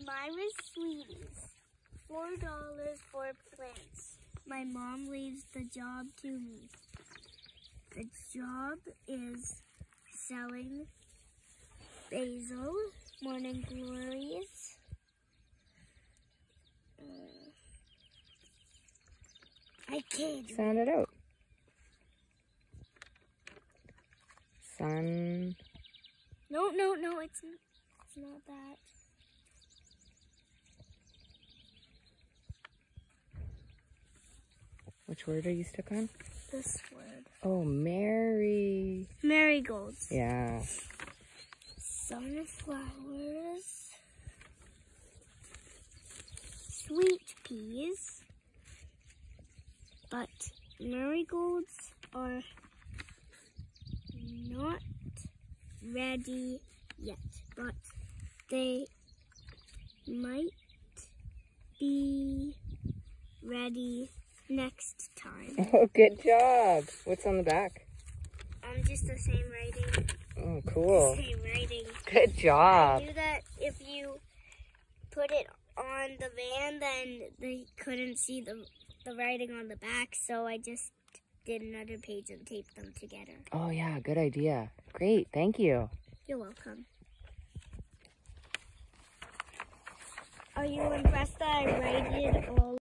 Myrah's Sweeties, $4 for plants. My mom leaves the job to me. The job is selling basil, morning glories, I can't. Sound it out. Sun. No, it's not that. Which word are you stuck on? This word. Oh, Mary. Marigolds. Yeah. Sunflowers. Sweet peas. But marigolds are not ready yet. But they might be ready next time. Oh, good job. What's on the back? Just the same writing. Oh, cool. The same writing. Good job. I knew that if you put it on the van, then they couldn't see the writing on the back, so I just did another page and taped them together. Oh, yeah, good idea. Great, thank you. You're welcome. Are you impressed that I rated all